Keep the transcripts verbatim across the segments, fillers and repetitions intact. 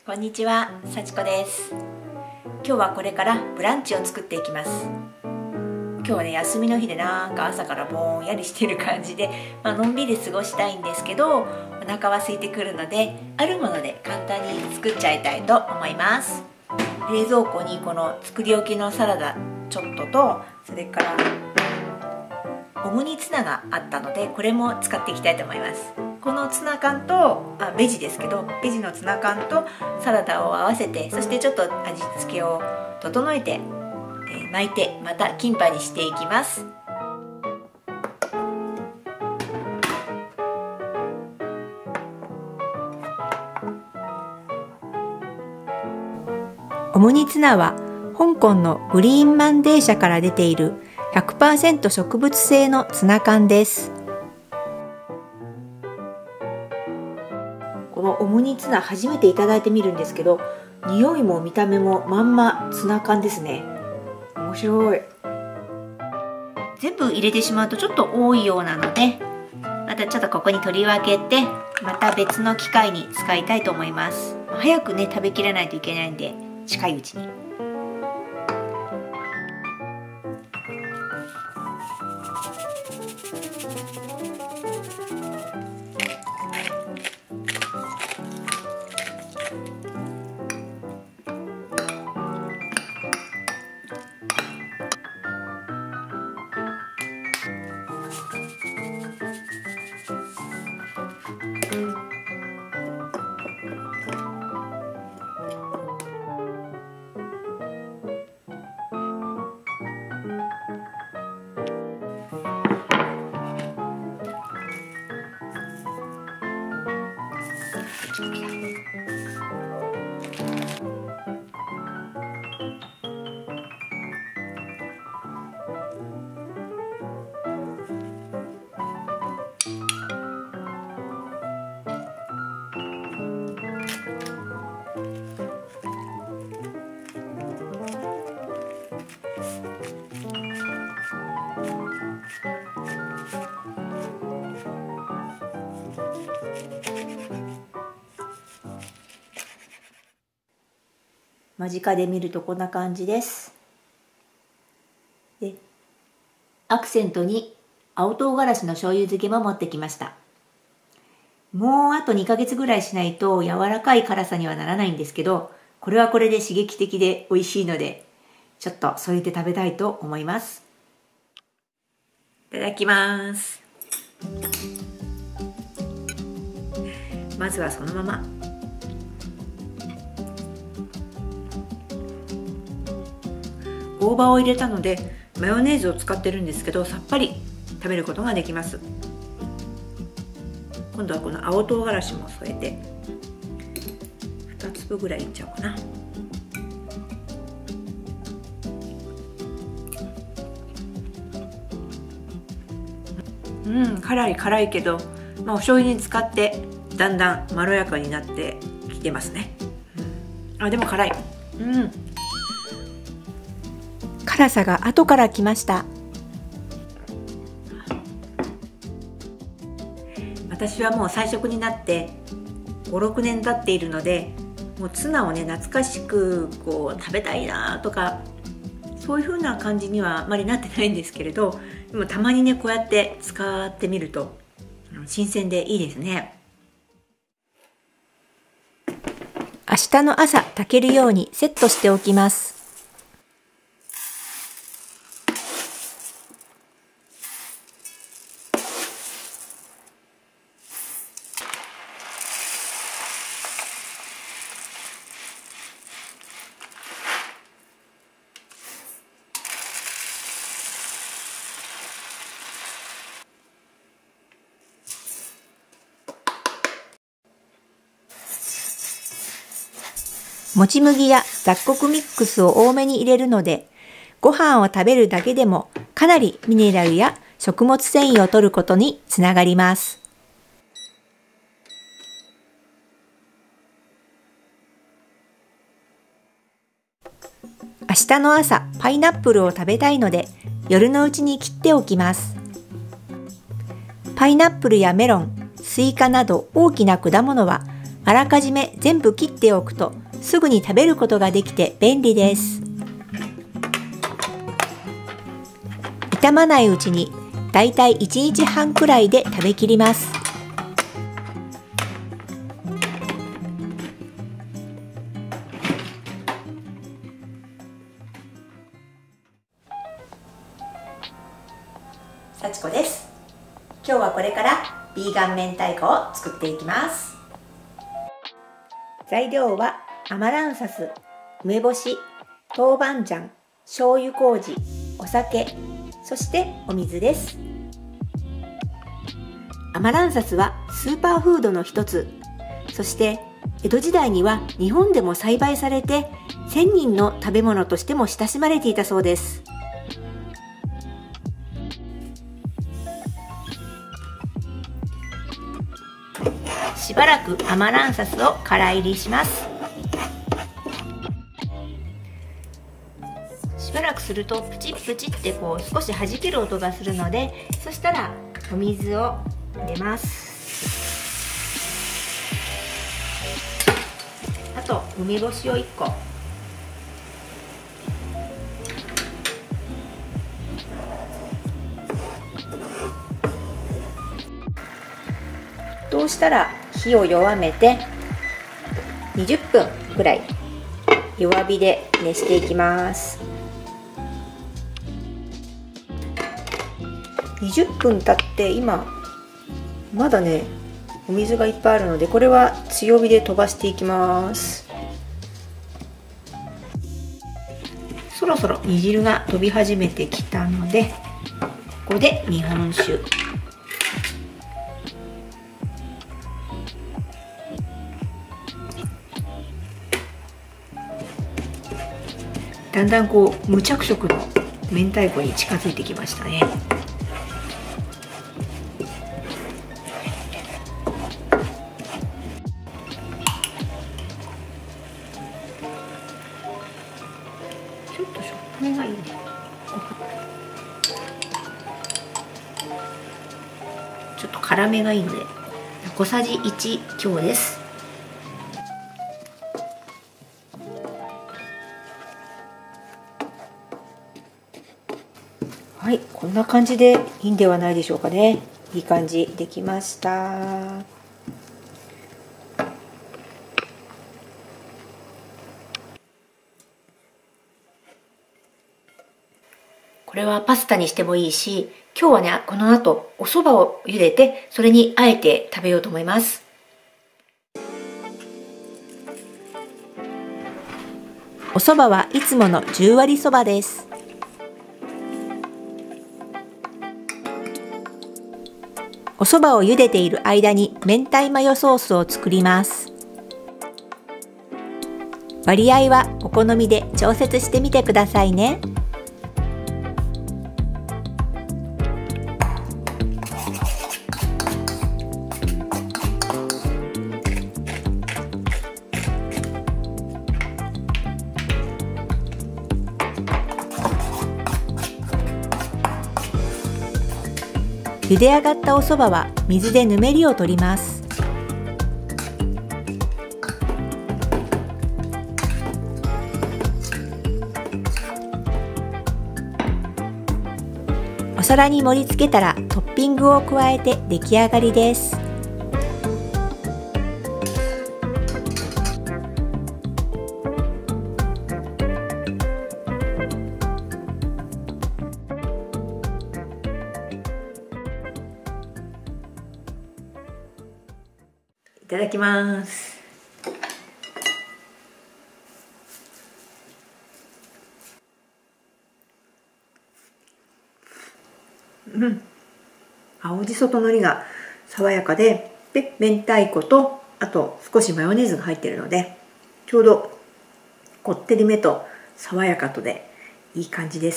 こんにちは、さちこです。今日はこれからブランチを作っていきます。今日はね、休みの日でなんか朝からぼんやりしてる感じで、まあのんびり過ごしたいんですけど、お腹は空いてくるので、あるもので簡単に作っちゃいたいと思います。冷蔵庫にこの作り置きのサラダちょっとと、それから小麦ツナがあったので、これも使っていきたいと思います。このツナ缶とあベジですけど、ベジのツナ缶とサラダを合わせて、そしてちょっと味付けを整えて、えー、巻いてまたキンパにしていきます。 オムニツナは香港のグリーンマンデー社から出ている ひゃくパーセント 植物性のツナ缶です。 このオムニツナ初めていただいてみるんですけど、匂いも見た目もまんまツナ缶ですね。面白い。全部入れてしまうとちょっと多いようなので、またちょっとここに取り分けて、また別の機械に使いたいと思います。早くね食べきらないといけないんで、近いうちに。間近で見るとこんな感じです。で、アクセントに青唐辛子の醤油漬けも持ってきました。もうあとにかげつぐらいしないと柔らかい辛さにはならないんですけど、これはこれで刺激的で美味しいので、ちょっと添えて食べたいと思います。いただきます。まずはそのまま。大葉を入れたのでマヨネーズを使ってるんですけど、さっぱり食べることができます。今度はこの青唐辛子も添えてに粒ぐらいいっちゃおうかな。うん、辛い辛いけど、まあ、お醤油に使ってだんだんまろやかになってきてますね。うん、あ、でも辛い。うん。 辛さが後から来ました。 私はもう菜食になってご、ろくねん経っているので、もうツナをね懐かしくこう食べたいなとか、そういう風な感じにはあまりなってないんですけれど、でもたまにねこうやって使ってみると新鮮でいいですね。 明日の朝炊けるようにセットしておきます。もち麦や雑穀ミックスを多めに入れるので、ご飯を食べるだけでもかなりミネラルや食物繊維を摂ることにつながります。明日の朝パイナップルを食べたいので、夜のうちに切っておきます。パイナップルやメロン、スイカなど大きな果物はあらかじめ全部切っておくとすぐに食べることができて便利です。傷まないうちにだいたいいちにちはんくらいで食べきります。 幸子です。今日はこれからビーガン明太子を作っていきます。 材料はアマランサス、梅干し、豆板醤、醤油麹、お酒、そしてお水です。アマランサスはスーパーフードの一つ。そして江戸時代には日本でも栽培されて仙人の食べ物としても親しまれていたそうです。 しばらくアマランサスをからいりします。しばらくするとプチップチってこう少し弾ける音がするので、そしたらお水を入れます。あと梅干しをいっこ、 そうしたら火を弱めてにじゅっぷんくらい弱火で熱していきます。にじゅっぷん経って今まだねお水がいっぱいあるので、これは強火で飛ばしていきます。そろそろ煮汁が飛び始めてきたので、ここで日本酒、だんだんこう無着色の明太子に近づいてきましたね。ちょっとしょっぱめがいいね。ちょっと辛めがいいので小さじいち強です。はい、こんな感じでいいんではないでしょうかね。いい感じできました。 これはパスタにしてもいいし、今日はねこの後お蕎麦を茹でてそれにあえて食べようと思います。 お蕎麦はいつものじゅう割そばです。お蕎麦を茹でている間に明太マヨソースを作ります。割合はお好みで調節してみてくださいね。茹で上がったお蕎麦は水でぬめりを取ります。お皿に盛り付けたらトッピングを加えて出来上がりです。 いただきます。うん、青じそと海苔が爽やかで、で明太子とあと少しマヨネーズが入っているので、ちょうどこってりめと爽やかとでいい感じです。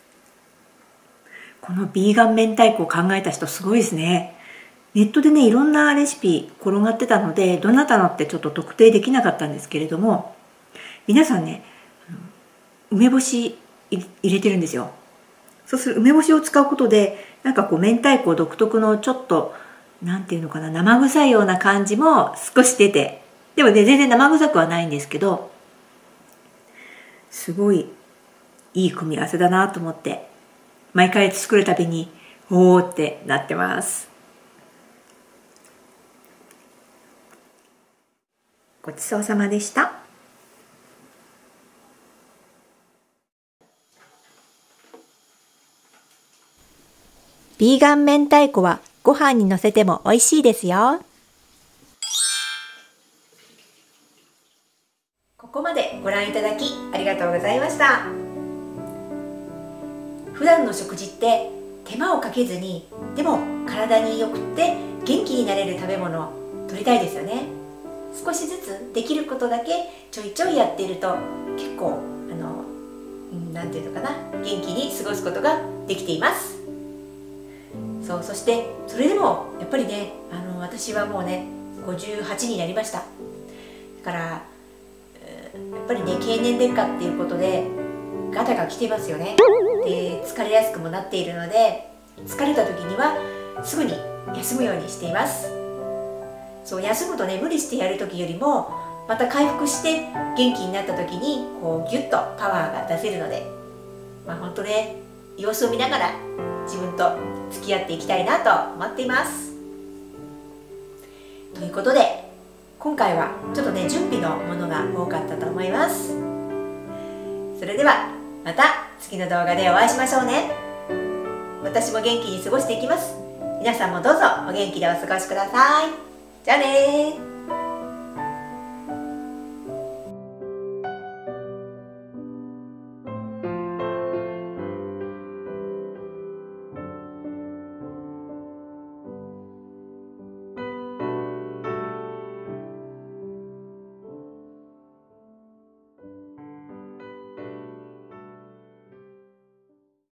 このビーガン明太子を考えた人すごいですね。ネットでねいろんなレシピ転がってたので、どなたのってちょっと特定できなかったんですけれども、皆さんね梅干し入れてるんですよ。そうする梅干しを使うことでなんかこう明太子独特のちょっとなんていうのかな、生臭いような感じも少し出て、でもね全然生臭くはないんですけど、すごいいい組み合わせだなと思って、毎回作るたびにおーってなってます。ごちそうさまでした。ビーガン明太子はご飯にのせても美味しいですよ。 ここまでご覧いただきありがとうございました。普段の食事って手間をかけずに、でも体によくって元気になれる食べ物を取りたいですよね。少しずつできることだけちょいちょいやっていると、結構あのなんていうのかな、元気に過ごすことができています。そう、そしてそれでもやっぱりね、あの私はもうねごじゅうはちになりました。だからやっぱりね、経年劣化っていうことでガタが来てますよね。で、疲れやすくもなっているので、疲れた時にはすぐに休むようにしています。そう、休むとね、無理してやる時よりもまた回復して元気になった時にこうギュッとパワーが出せるので、まあ本当ね、様子を見ながら自分と付き合っていきたいなと思っています。ということで今回はちょっとね、準備のものが多かったと思います。それではまた次の動画でお会いしましょうね。私も元気に過ごしていきます。皆さんもどうぞお元気でお過ごしください。じゃあねー。